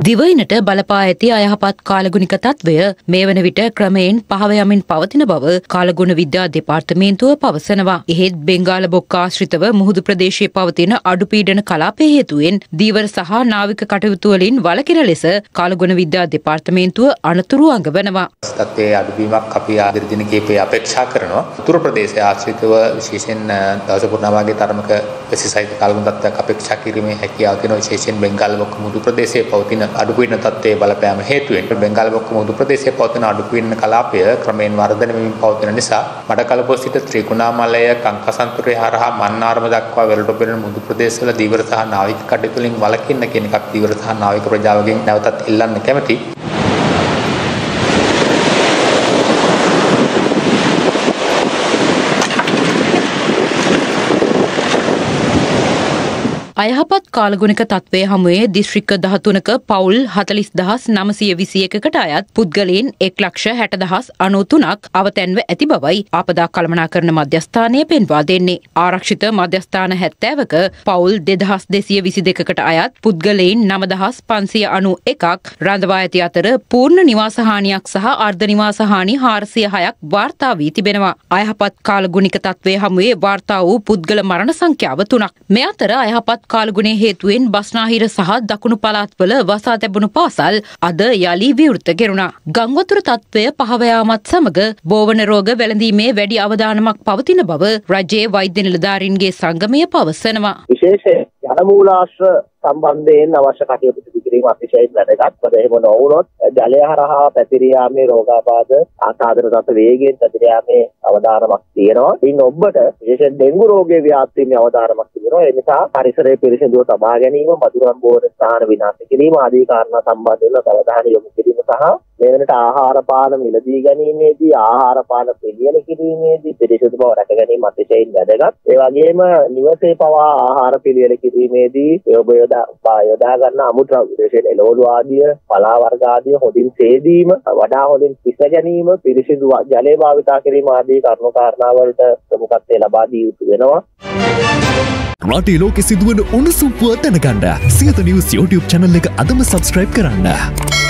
දිවයිනට බලපා ඇති අයහපත් කාලගුණික තත්වය මේ වන විට ක්‍රමයෙන් පහව යමින් පවතින බව කාලගුණ විද්‍යා දෙපාර්තමේන්තුව පවසනවා. එහෙත් බෙන්ගාල බොක්ක ආශ්‍රිතව මුහුදු ප්‍රදේශයේ පවතින අඩුපීඩන කලාපය හේතුවෙන් දීවර සහ නාවික කටයුතු වලින් වළකින ලෙස කාලගුණ විද්‍යා දෙපාර්තමේන්තුව අනතුරු අඟවනවා. තත්ත්වයේ අඩුවීමක් අපි ආදිර දින කිහිපේ අපේක්ෂා කරනවා. උතුරු ප්‍රදේශයේ ආශ්‍රිතව විශේෂයෙන් දවස පුරාමාගේ තරමක ප්‍රතිසයිත කාලගුණ තත්ත්වයක් අපේක්ෂා කිරීමේ හැකියාව තියෙනවා. විශේෂයෙන් බෙන්ගාල බොක්ක මුහුදු ප්‍රදේශයේ පවතින අඩුපීඩන තත්ත්වයේ බලපෑම හේතුවෙන් බෙන්ගාල බොක්ක මුහුදු ප්‍රදේශයේ පවතින අඩුපීඩන කලාපය ක්‍රමයෙන් වර්ධනය වෙමින් පවතින නිසා මඩකලපුව සිට ත්‍රිකුණාමලය කංකසන්තුරය හරහා මන්නාරම දක්වා වෙරළට මුහුදු ප්‍රදේශවල දීවර සහ නාවික කටයුතු වලින් වළකින්න කියන එකක් දීවර සහ නාවික ප්‍රජාවගෙන් නැවතත් ඉල්ලන්න කැමැතියි. අයහපත් කාලගුණික තත්ත්වය හමුවේ දිස්ත්‍රික්ක 13ක පවුල් 40921කට අයත් පුද්ගලයන් 1,60,93ක් අවතැන්ව ඇති බවයි ආපදා කළමනාකරණ මධ්‍යස්ථානය පෙන්වා දෙන්නේ. ආරක්ෂිත මධ්‍යස්ථාන 70ක පවුල් 2222කට අයත් පුද්ගලයන් 9591ක් රඳවා ඇති අතර පූර්ණ නිවාස හානියක් සහ අර්ධ නිවාස හානි 406ක් වාර්තා වී තිබෙනවා. අයහපත් කාලගුණික තත්ත්වය හමුවේ වාර්තා වූ පුද්ගල මරණ සංඛ්‍යාව 3ක්. මේ අතර අයහපත් කාලගුණයේ හේතුවෙන් බස්නාහිර සහ දකුණු පළාත්වල වසා තැබුණු පාසල් අද යලි විවෘත කෙරුණා. ගංවතුර තත්ත්වය පහව යාමත් සමග බෝවන රෝග වැළඳීමේ වැඩි අවධානමක් පවතින බව රජයේ වෛද්‍ය නිලධාරීන්ගේ සංගමය පවසනවා. විශේෂයෙන් ජනමූලාශ්‍ර සම්බන්ධයෙන් අවශ්‍ය කටයුතු සිදු කිරීම අතිශයින් වැදගත්. මොකද එහෙම නොවුනොත් ජලය හරහා පැතිර යාමේ රෝගාබාධ ආසාදන තත් වේගයෙන් පැතිර යාමේ අවධානමක් තියෙනවා. ඉතින් ඔබට විශේෂයෙන් ඩෙන්ගු රෝගයේ ව්‍යාප්තියේ අවධානමක් තිබෙනවා. ඒ නිසා පරිසරයේ පිරිසිදුව තබා ගැනීම, මදුරන් බෝර ස්ථාන විනාශ කිරීම ආදී කාරණා සම්බන්ධව අවධානය යොමු කිරීම සහ මේ වෙනට ආහාර පාන මිලදී ගැනීමේදී ආහාර පාන පිළියෙල කිරීමේදී පිරිසිදු බව රැක ගැනීම අතිශයින් වැදගත්. ඒ වගේම නිවසේ පවා ආහාර පිළියෙල කිරීමේදී යොදා ගන්න අමුද්‍රව්‍ය විශේෂයෙන් එළවලු ආදිය, පලා වර්ග ආදිය හොඳින් සේදීම, වඩා හොඳින් පිස ගැනීම, පිරිසිදු ජලය භාවිතා කිරීම ආදී කරුණු කාරණා වලට ප්‍රමුඛත්වය ලබා දී යුතු වෙනවා. රටේ ලෝකෙ සිදුවන උණුසුම් පුවත් දැනගන්න සියත නිවුස් YouTube channel එක අදම subscribe කරන්න.